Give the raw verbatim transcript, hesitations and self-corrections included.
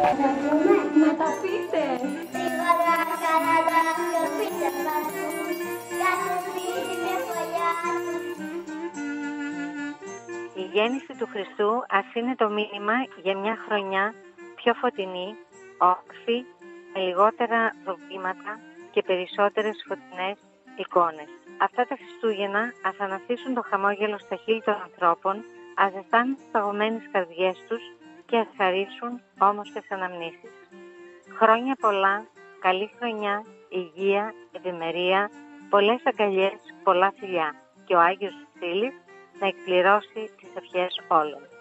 να πούμε. Να τα πείτε. Σίγουρα καλά τα σκορπίτσα παντού, κάθε σπίτι με φωλιά του. Η γέννηση του Χριστού ας είναι το μήνυμα για μια χρονιά πιο φωτεινή, όμορφη, με λιγότερα προβλήματα και περισσότερες φωτεινές εικόνες. Αυτά τα Χριστούγεννα ας αναστήσουν το χαμόγελο στα χείλη των ανθρώπων, ας ζεστάνουν τις παγωμένες καρδιές τους και ας χαρίσουν όμορφες αναμνήσεις. Χρόνια πολλά, καλή χρονιά, υγεία, ευημερία, πολλές αγκαλιές, πολλά φιλιά και ο Άγιος Βασίλης να εκπληρώσει τις ευχές όλων.